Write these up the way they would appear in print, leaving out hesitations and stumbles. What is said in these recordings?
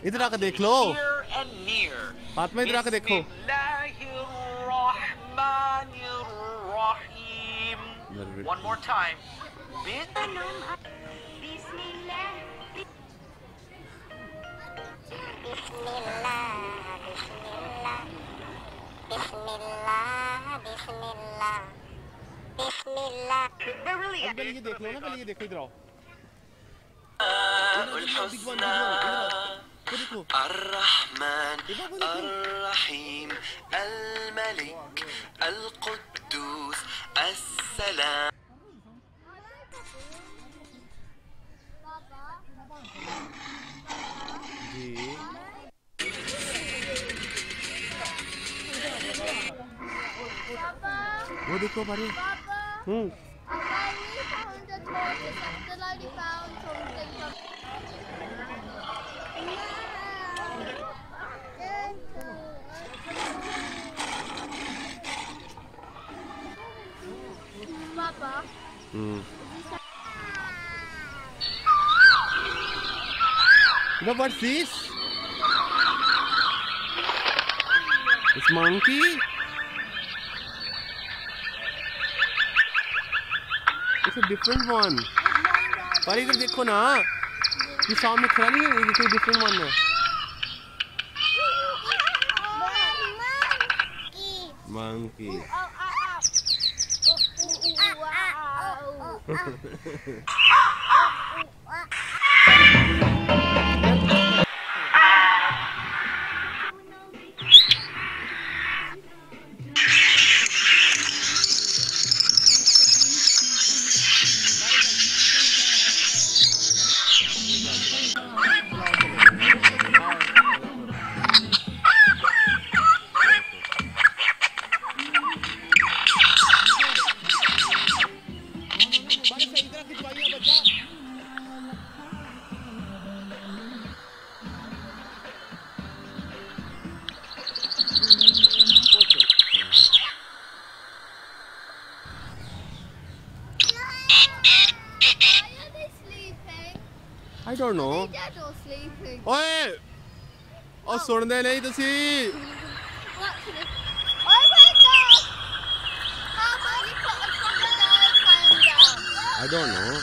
इधर आकर देख लो। फातिमा इधर आकर देखो। One more time. पहले ये देख लो ना, पहले ये देखो, इधर आओ। الرحمن الرحيم الملك القدوس السلام जी वो देखो बारी। No, what's this? It's monkey. It's a different one. पर इधर देखो ना, ये सामने खड़ा नहीं है, ये कोई different one है। Monkey. I don't know. ओए, और सुनते नहीं तुसी? I don't know.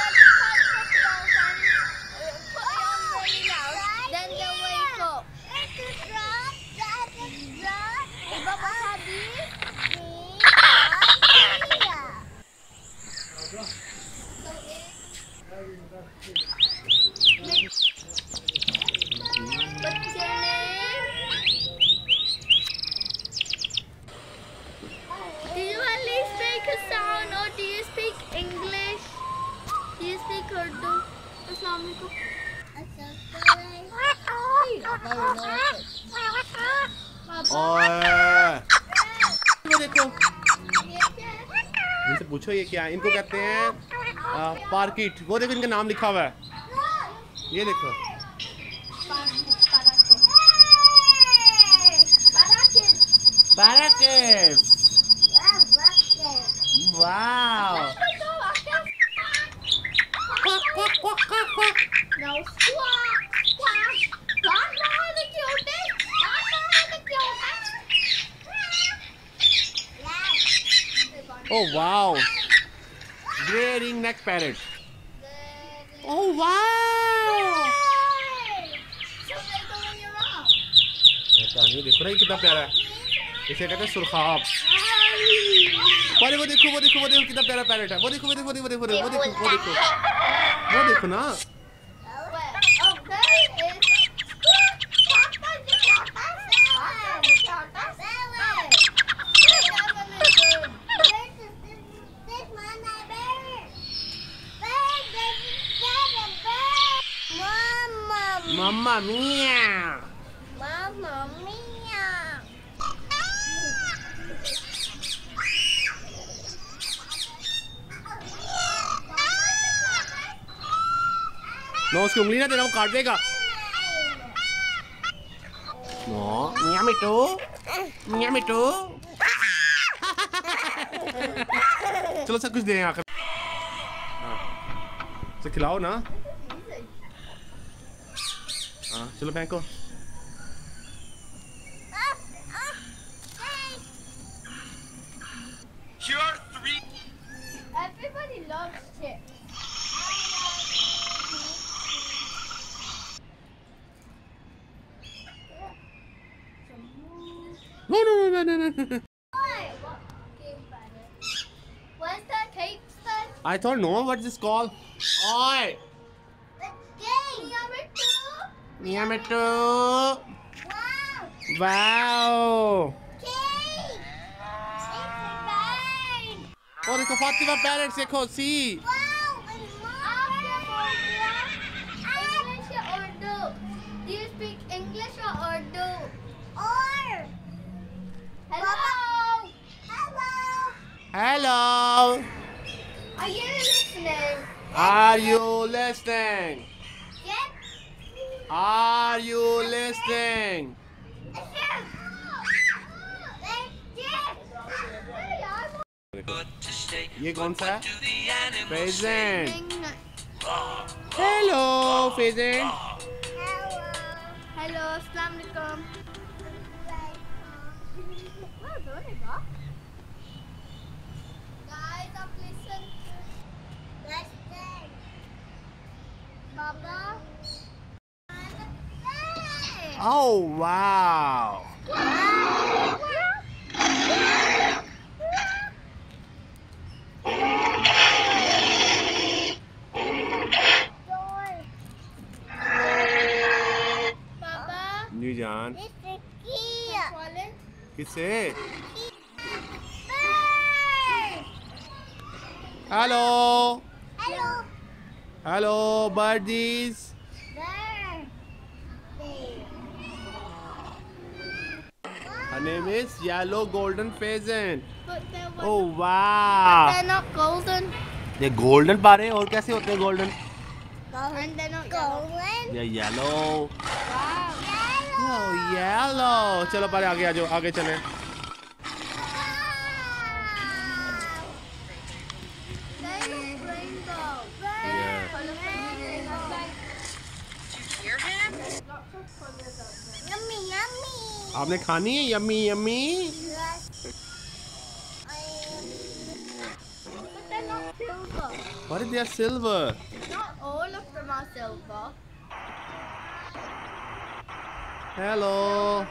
देखो, इनसे पूछो ये क्या है। इनको कहते हैं पार्किट। वो देखो इनका नाम लिखा हुआ है, ये देखो। Parakeet. Wow. Oh wow! Grey ringneck parrot. Oh wow! ये देखो ना, ये कितना प्यारा है। इसे कहते हैं सुरखाब। अरे वो देखो, वो देखो, वो देखो कितना प्यारा पैरेट है। वो देखो, वो देखो, वो देखो, वो देखो, वो देखो, वो देखो, वो देखो ना। Mamma mia! Mamma mia! No, उसकी उंगली ना देना, वो काट देगा। नो, मिया मिट्टू, मिया मिट्टू। चलो सब कुछ दे आकर। तो खिलाओ ना। हाँ चलो फेंको। Here are three. Everybody loves chips. No. What's that cake stuff? I thought no. What's this called? Oi. The game. Miyamoto. Wow. Wow. Cake. It's mine. Oh, देखो फातिमा parents देखो see. Wow. English or Urdu? Do you speak English or Urdu? Or. Hello. Hello. Hello. Are you listening? Are you listening? Yes. Are you listening? ये कौन सा है? Pheasant. Hello, Pheasant. Hello, Assalamualaikum. Guys, I'm listening. Baba. Oh wow. Baba. New जान It's a key. किससे? Hello. Hello. Hello, birdies. There. Her name is Yellow Golden Pheasant. But they're, Oh wow. they're not golden. ये golden पा रहे हैं और कैसे होते हैं golden? And they're not golden. ये yellow. Wow. Oh yellow. चलो पारे आगे आ जाओ आगे चले. They look rainbow. Yeah. Yummy, yummy. आपने खानी है yummy yummy. But they're not silver. What is their silver? Not all of them are silver. Hello.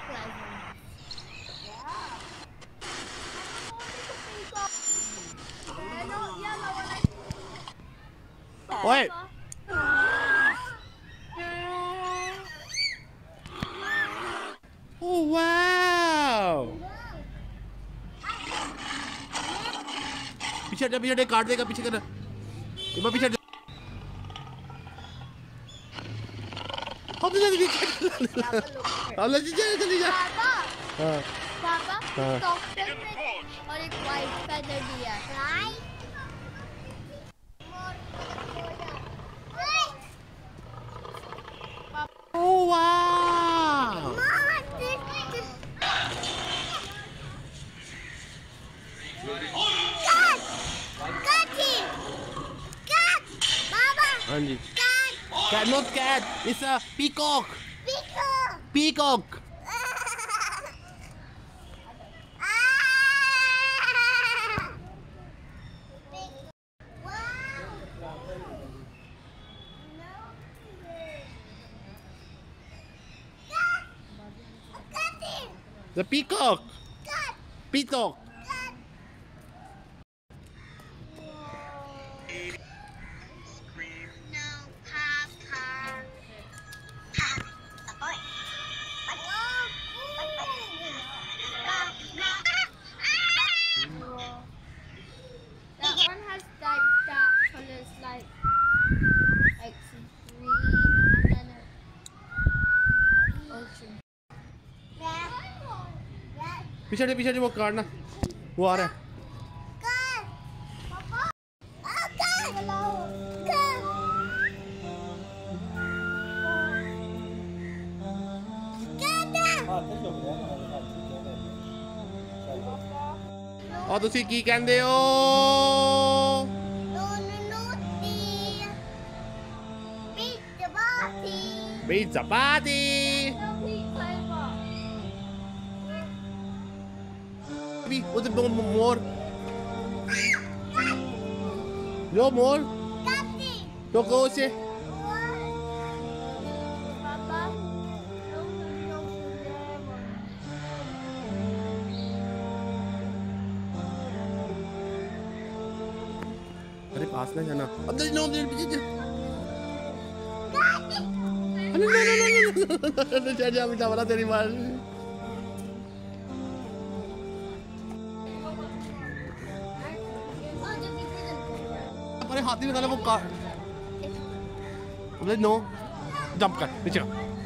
They're not yellow. Wait. Oh wow. पीछे हटे काट देगा पीछे कर. ये बार पीछे हट. अब चली जा. हाँ. Papa, हाँ. dolphin में और एक white feather भी है. Right? Oh wow. हाँ जी. Cat, not cat. It's a peacock. Peacock. The peacock. Peacock. That one has like dark colors like green and then ocean. पीछे वो काटना. वो आ रहा है. और ਤੁਸੀਂ ਕੀ ਕਹਿੰਦੇ ਹੋ? Pizza party. What's the more? No more? Don't go say. अरे पास ना जाना अब तो नो पीछे जा बेटा बड़ा तेरी मार अरे हाथी निकाला वो कार अब नो जंप कर नीचे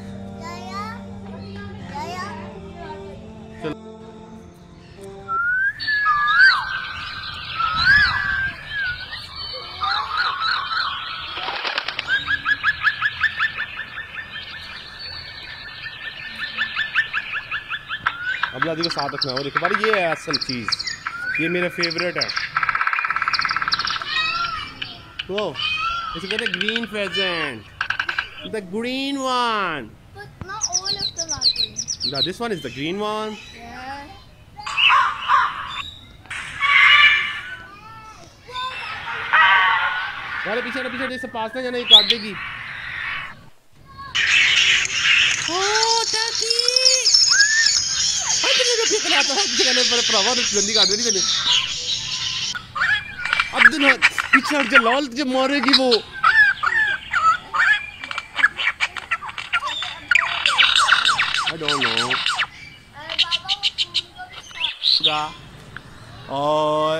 अब लादी को साथ रखना वो देखो भाई ये है असल चीज ये मेरा फेवरेट है वो इसे कहते हैं green pheasant the green one But not all of them are green. now this one is the green one Yeah. वाले पीछे से पास ना जाना ये काट देगी अब्दुल पीछे हट जा लाल तुझे मारेगी वो I don't know और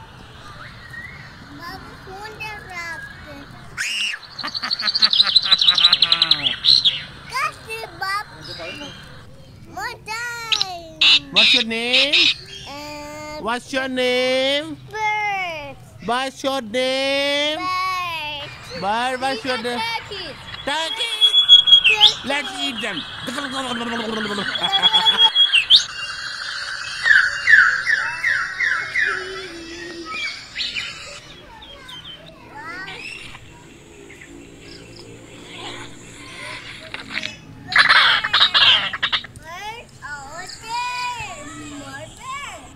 Baba phone interrupted. That's it, Bob. More time. what's your name what's your name Birds. what's your name Birds. bird what's your name Turkeys. turkey let's eat them Birds. Oh, there. More birds.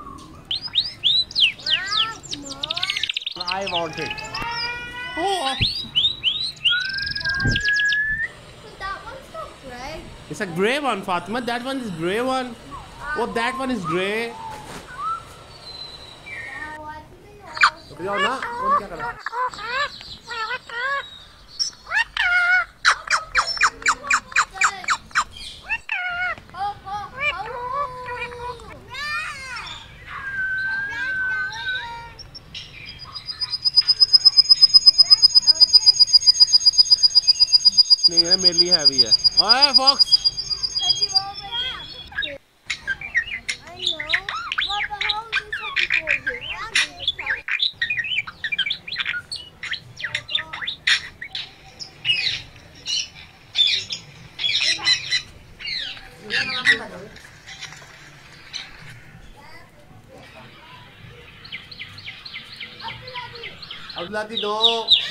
Wow, more. I want it oh But that one's not gray. it's a grey one Fatima that one is grey one oh that one is grey रुक जाओ ना और क्या करा नहीं है मेरे लिए हैवी है ओए फॉक्स अब्दुल्ला दी दो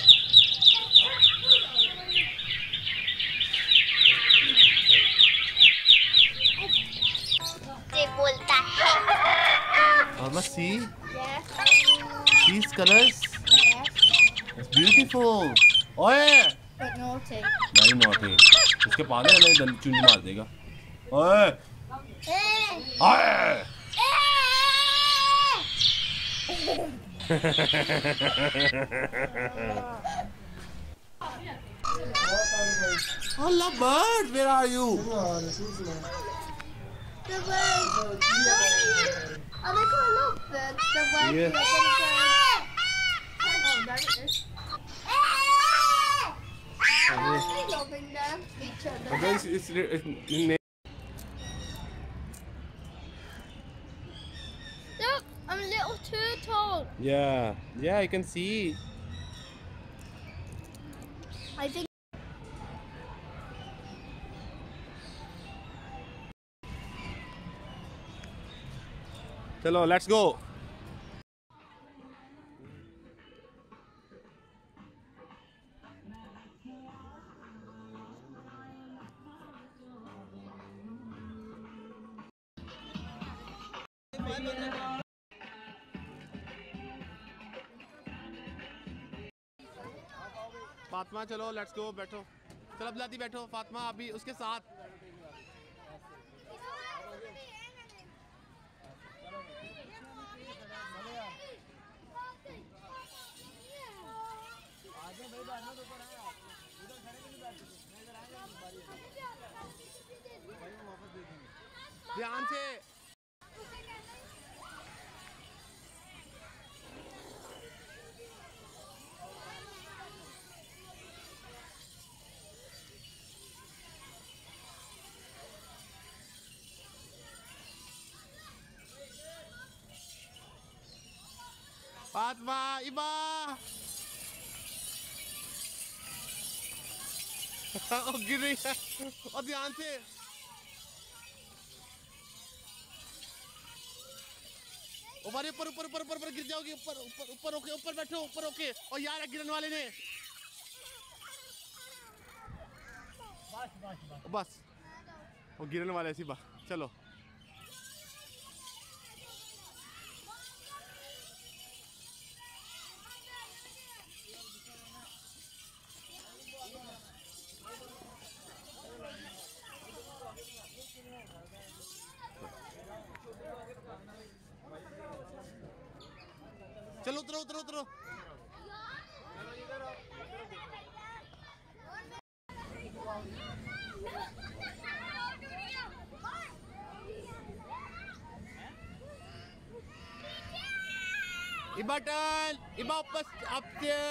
बोलता है Alma, see Yes. these colors. Yes. It's beautiful. ओए But naughty. very naughty. इसके पाले वाले दंड चुंडी मार देगा ओए ओए Allah bird, where are you? The birds. Oh, they call love birds. The birds. Yeah. Oh, there it is. They're loving them, each other. Okay, it's Look, I'm a little turtle. yeah, you can see. I think. Chalo, let's go. Fatima चलो let's go, बैठो। चलो अब्दुल्लादी बैठो, फातिमा अभी उसके साथ। ध्यान से। फातिमा, इबा गिर रही है, और ध्यान से। ऊपर ऊपर ऊपर ऊपर ऊपर गिर जाओगी। ऊपर ऊपर ऊपर ओके, ऊपर बैठो, ऊपर ओके। और यार गिरने वाले ने बस वो गिरने वाले सी बा। चलो चलो उतरो उतरो उतरो। इबा टर्न, इबा ऊपर up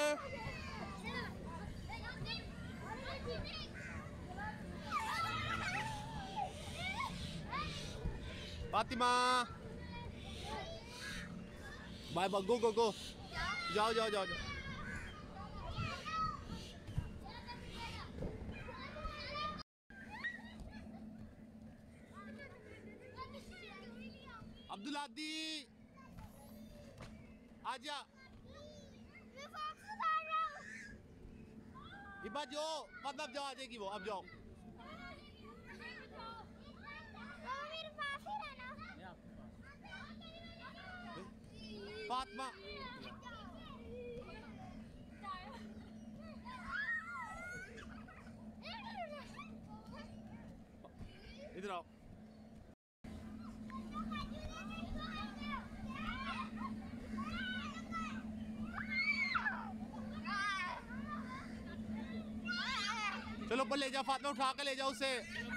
Fatima. Bye bye, go go go, जाओ जाओ जाओ जाओ। अब्दुल्लादी आजा। इबा जो मतलब अब जाओ, आ जाएगी वो, अब जाओ। फातिमा इधर आओ। चलो ऊपर ले जाओ, फातिमा उठा कर ले जाओ उसे।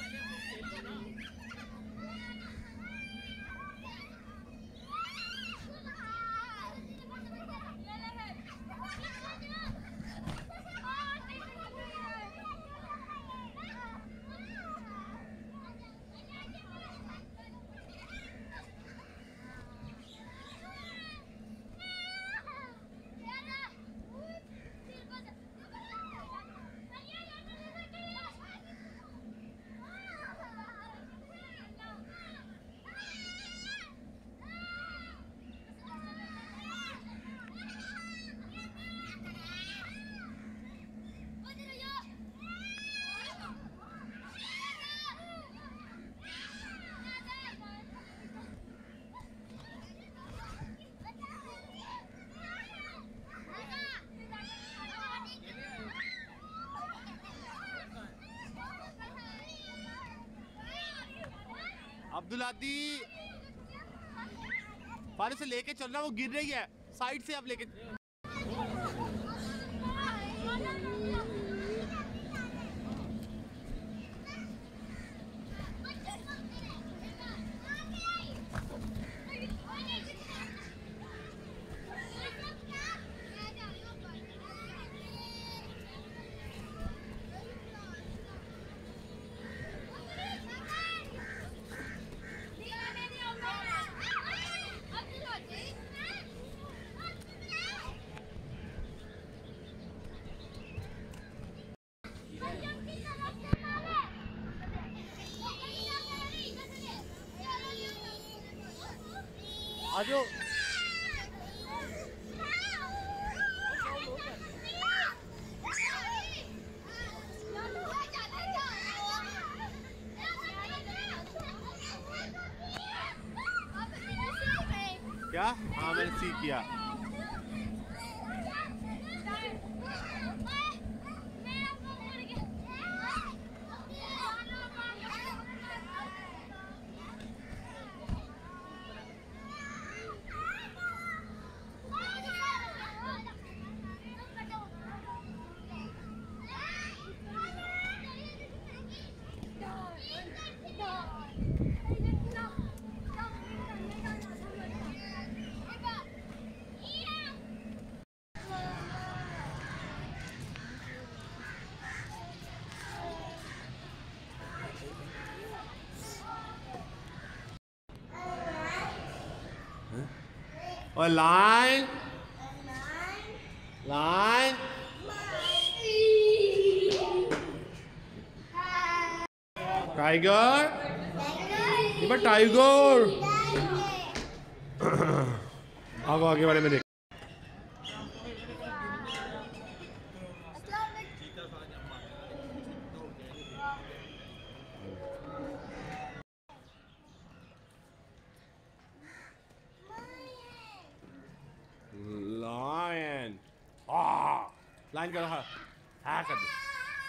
अब्दुल्लादी फारिस से लेके चलना, वो गिर रही है, साइड से आप लेके। आजो क्या? हाँ मैंने सीख किया। और लाइन लाइन टाइगर ये टाइगर आगे आगे वाले में देख लायन लाइन कर रहा है कर दो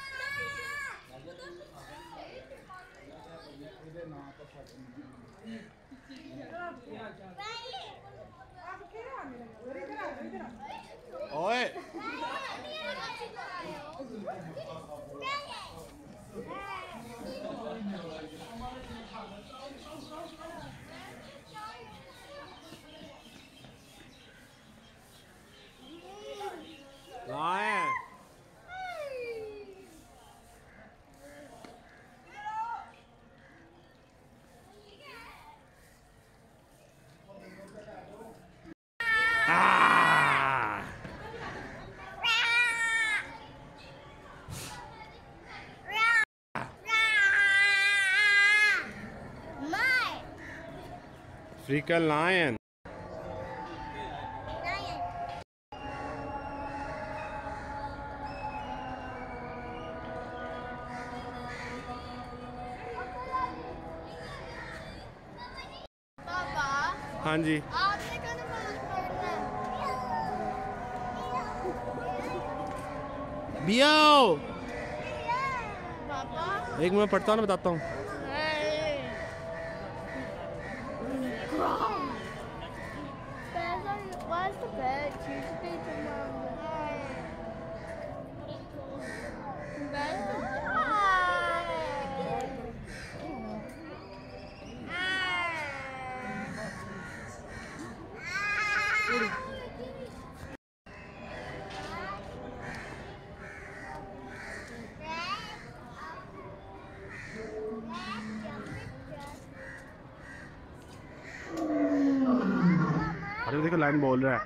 ओए लायन African lion. पापा हाँ जी आपने कौन पढ़ना बियो पापा एक मैं पढ़ता हूँ ना बताता हूँ What's the bed? Tuesday tomorrow. अरे देखो लाइन बोल रहा है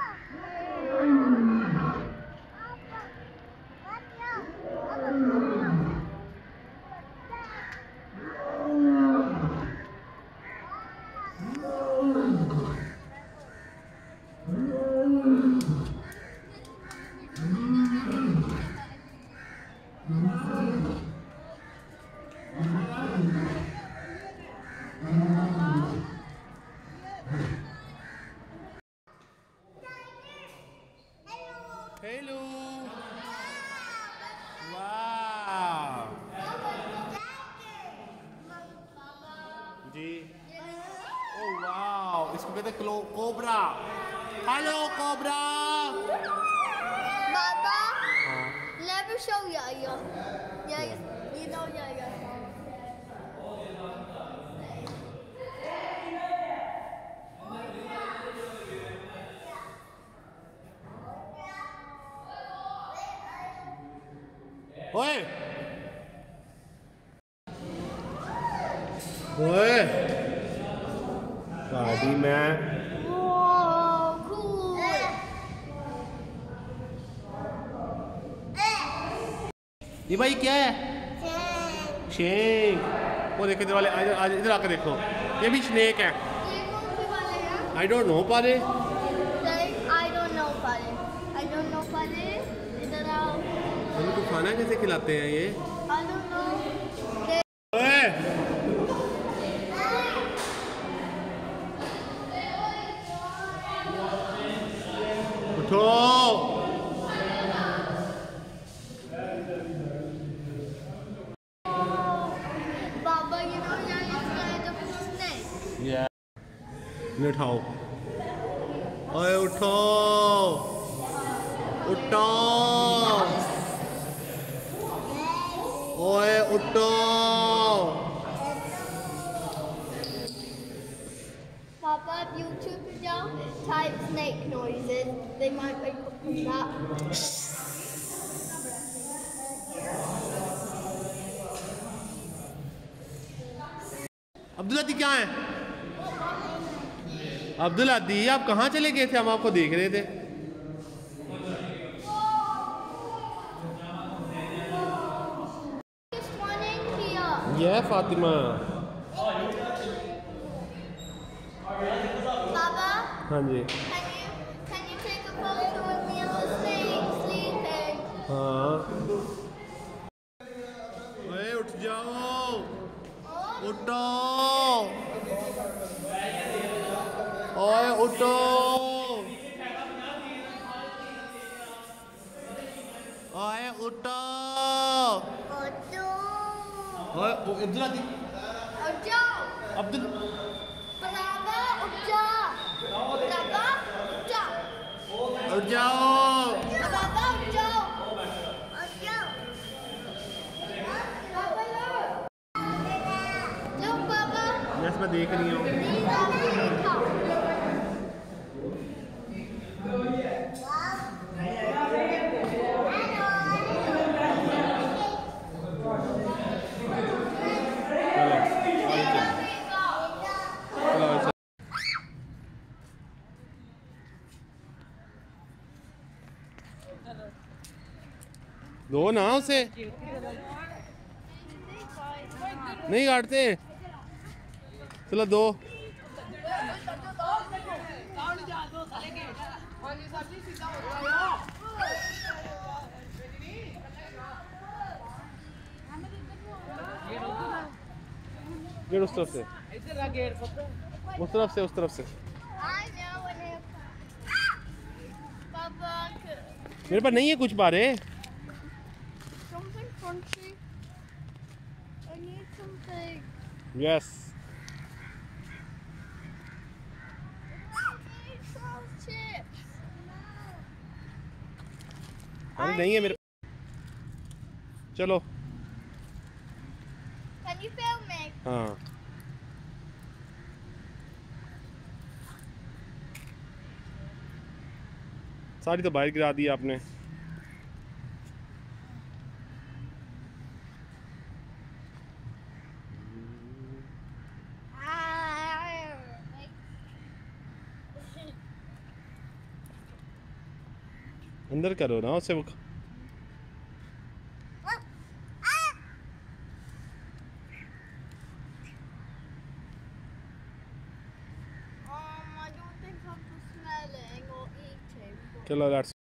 हेलो वाह जी ओ वाह इसको कहते हैं cobra hello cobra Baba, let me show Yaya. Yaya, you know Yaya. ओए ओए गाड़ी में Whoa, cool. ये भाई क्या है शेक वो देखो इधर वाले आज इधर आकर देखो ये भी स्नेक है ये कौन सी वाले हैं? आई डोंट नो पारे I don't know, Padre. I don't know, Padre. इधर आओ. उनको खाना कैसे खिलाते हैं ये I don't know. ओए उठो Baba, you know Yaya is scared of snakes. ये इन्हें उठाओ ओए उठो उठो ओए उठो Papa, if YouTube is down, type snake noises. They might wake up from that. Abdullah दी क्या है अब्दुल आदी आप कहाँ चले गए थे? हम आपको देख रहे थे। Just one in here. ये है फातिमा। Baba, हाँ जी। can you take a photo of me on the snake sleeping? हाँ। ओए उठ जाओ, उठो, ओए उठो, ओए उठो, ओए अब्दुल आदी, Abdul Baba, Uja. Baba, Uja. उठ जाओ। Baba, Uja. Uja. Baba, look. Look, Baba. Yes मैं देख रही हूँ। These are peacocks. दो ना उसे नहीं काटते। चलो दो। गेट उस तरफ से, उस तरफ से, उस तरफ से। I know it. Baba, मेरे पास नहीं है कुछ बारे। something crunchy. I need something. Yes I need some chips. अरे नहीं है मेरे। चलो Can you film me? हाँ सारी तो बाहर गिरा दी आपने। अंदर करो ना उसे वो। I don't think I'm smelling or eating. चलो लेट्स